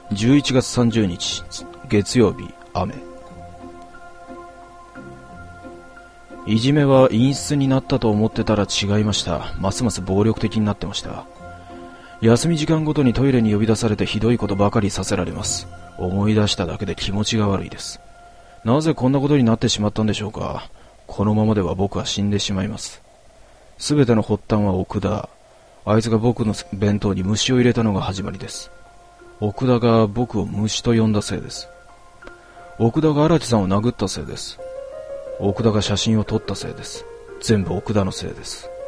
11月30日月曜日、雨。いじめは陰湿になったと思ってたら違いました。ますます暴力的になってました。休み時間ごとにトイレに呼び出されてひどいことばかりさせられます。思い出しただけで気持ちが悪いです。なぜこんなことになってしまったんでしょうか。このままでは僕は死んでしまいます。すべての発端は奥田。あいつが僕の弁当に虫を入れたのが始まりです。奥田が僕を虫と呼んだせいです。奥田が荒木さんを殴ったせいです。奥田が写真を撮ったせいです。全部奥田のせいです。